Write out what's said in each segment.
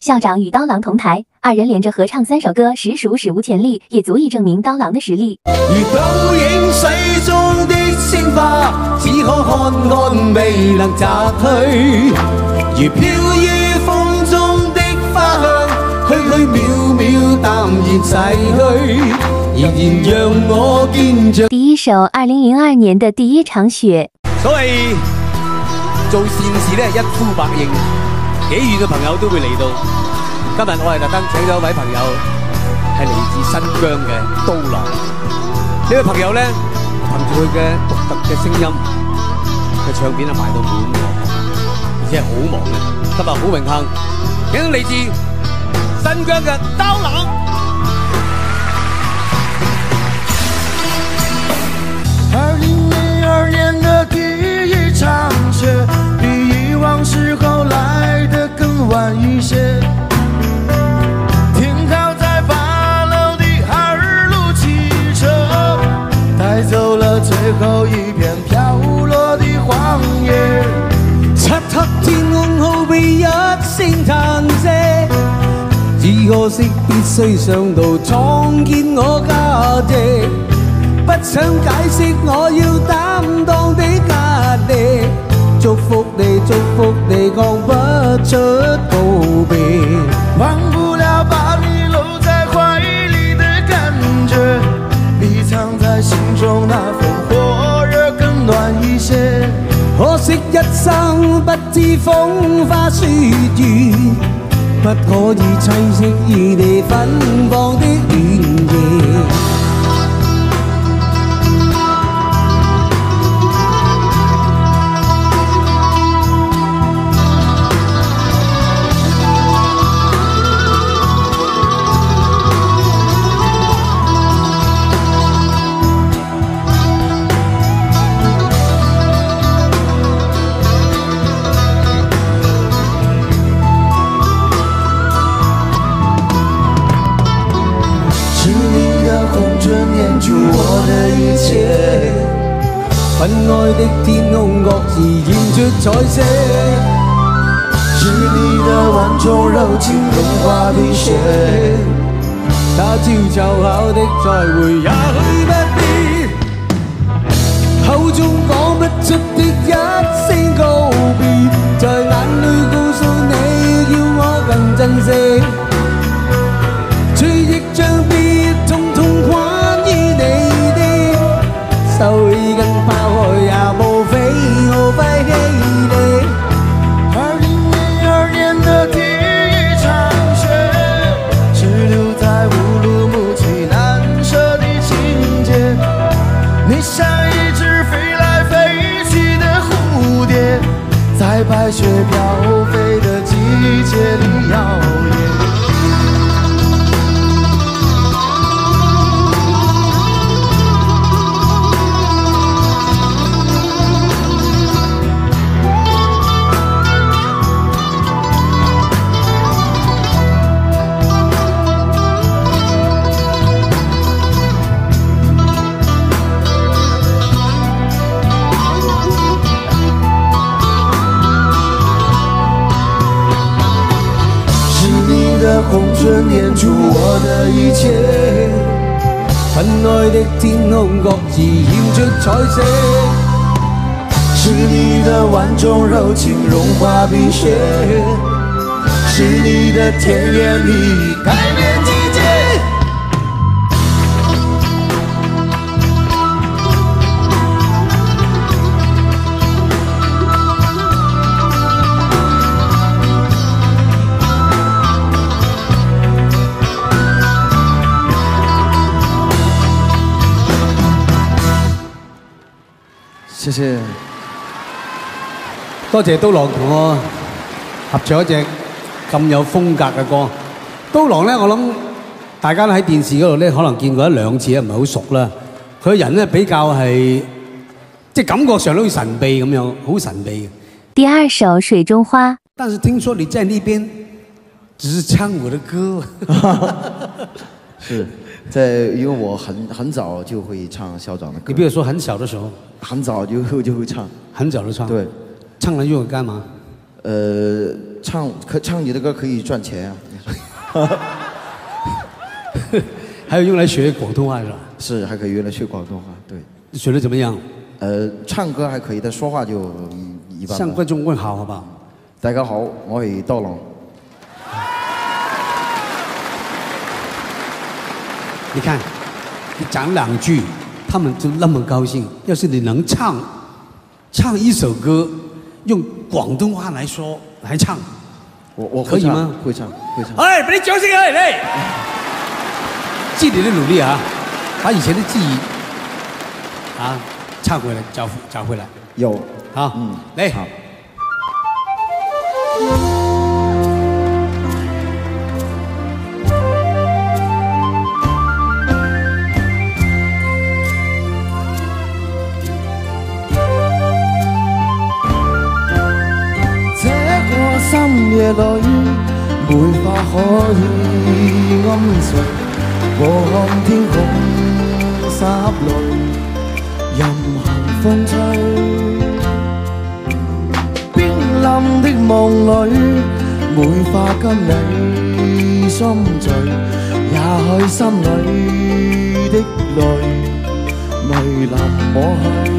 校长与刀郎同台，二人连着合唱3首歌，实属史无前例，也足以证明刀郎的实力。 如倒影水中的鲜花，只可看看未能摘去；如飘於風中的花香，虛虛渺渺淡然逝去。仍然讓我見着。 第一首2002年的第一場雪。 所謂做善事咧，一呼百應，幾遠嘅朋友都會嚟到。今日我係特登請咗一位朋友，係嚟自新疆嘅刀郎。呢位朋友咧，憑住佢嘅獨特嘅聲音，佢唱片係賣到滿喎，而且係好忙嘅。今日好榮幸請到嚟自新疆嘅刀郎。 2002年的第一场雪，比以往时候来得更晚一些。停靠在8楼的2路汽车，带走了最後一片飄落的黃葉。 漆黑天空好比一聲嘆息，只可惜必須上路創建我家姐。不想解釋我要擔當的壓力，祝福你，祝福你，講不出告別。 忘不了把你摟在懷裡的感覺，比藏在心中那份火熱更暖一些。 可惜一生不知風花雪月，不可以棲息於你芬芳的原野。分愛的天空各自染出彩色， 是你的萬種柔情融化的雪。 他朝就考的再會也許不必，口中講不出的一聲告別，在眼裏告訴你要我更珍惜，追憶將別通通關於你的，手已經拋開也無非無費氣力。 2002年的第一場雪，只留在烏魯木齊難捨的情節。你像一隻飛來飛去的蝴蝶，在白雪飄飛的季節裡搖曳。紅唇黏住我的一切， 分愛的天空各自染出彩色， 是你的萬種柔情融化冰雪，是你的甜言蜜語改變季節。 謝謝，多謝刀郎同我合唱一隻咁有風格嘅歌。刀郎咧，我諗大家都喺電視嗰度咧，可能見過1、2次啊，唔係好熟啦。佢個人咧比較係即係感覺上都好神秘咁樣，好神秘嘅。 第二首《水中花》。 但是聽說你在那邊只是唱我的歌。 是。因為我很早就會唱校長的歌。 你比如說很小的時候， 很早就會唱， 很早就唱。 對， 唱了用來幹嘛？ 唱你的歌可以赚钱啊。 还有用来学广东话是吧？ 是，还可以用来学广东话。对， 学的怎么样？ 唱歌还可以，但说话就一般。 向观众问好，好不好？ 大家好，我係刀郎。 你看，你讲2句，他们就那么高兴。要是你能唱一首歌，用广东话来说来唱， 我可以吗？ 会唱。 哎，俾啲掌聲啊！嚟，盡你的努力啊，把以前的記憶啊唱回來，找回來。 有好，嚟。 好。 深夜裏，梅花可以安睡，和看天空灑淚，任行風吹。冰冷的夢裏，梅花跟你心醉，也許心裏的淚未能抹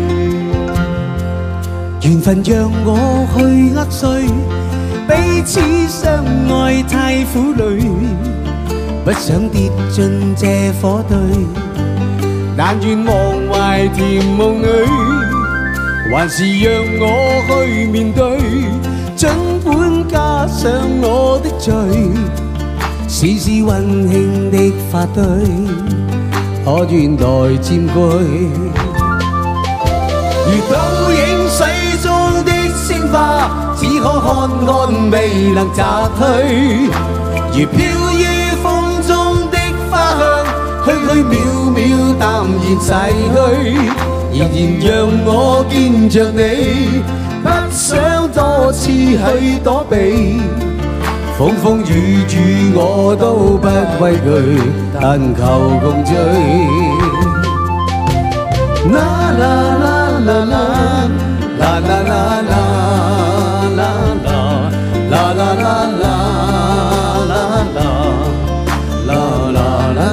去。緣分讓我去握碎。彼此相愛太苦累，不想跌進這火堆，但願忘懷甜夢裏，還是讓我去面對，儘管加上我的罪，試試溫馨的發堆，可願來佔據？如倒影水中的鮮花。只可看看未能摘去，如飄於風中的花香，虛虛渺渺淡然逝去。仍然讓我見着你，不想多次去躲避，風風雨雨我都不畏懼，但求共醉。啦啦啦啦啦啦啦啦啦。La la la la la la la la la la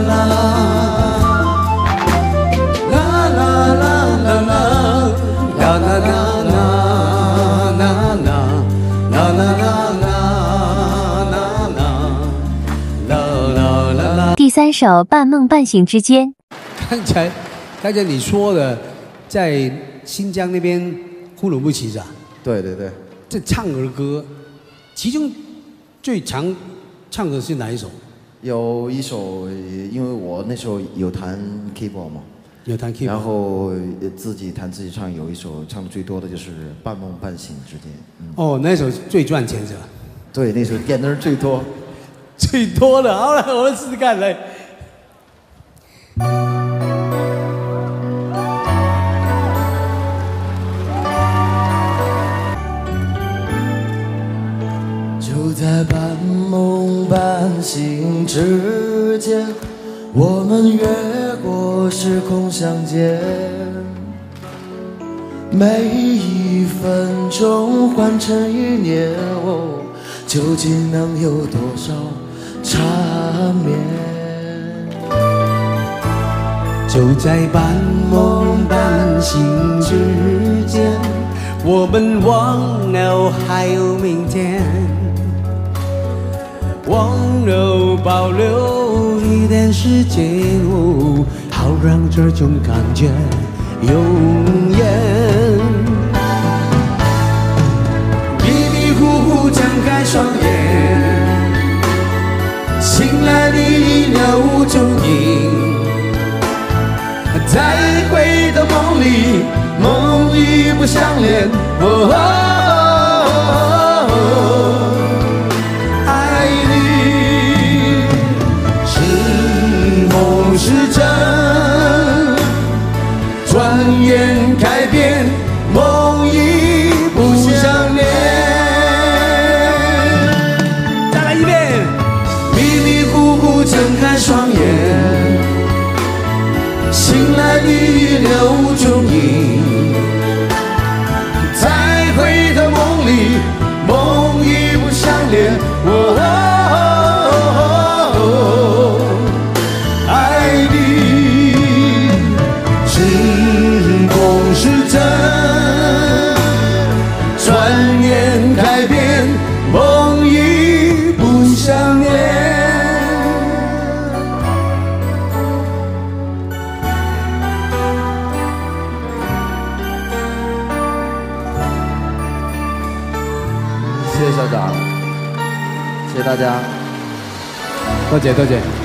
la。 第3首半梦半醒之间。 刚才你说的，在新疆那边呼鲁木齐是吧？ 对对对。 这唱儿歌，其中最常唱的是哪一首？ 有一首，因为我那时候有弹 keyboard 嘛， 有弹 keyboard， 然后自己弹自己唱，有一首唱的最多的就是《半梦半醒之间》。 哦，那首最赚钱是吧？ 对，那首点的人最多， 最多的。好了，我们试试看来。 在半梦半醒之间，我们越过时空相见，每一分钟换成1年，哦，究竟能有多少缠绵？ 就在半梦半醒之间，我们忘了还有明天。忘了保留一点时间，哦，好让这种感觉永远。 迷迷糊糊睁开双眼，醒来你已了无踪影。再回到梦里，梦已不相连。是真，转眼改变，梦已不相连。 再来一遍。 迷迷糊糊睁开双眼，醒来你已了无踪影。再回到梦里，梦已不相连。 真，转眼改变，梦已不想念。 谢谢校长，谢谢大家。 多謝多謝。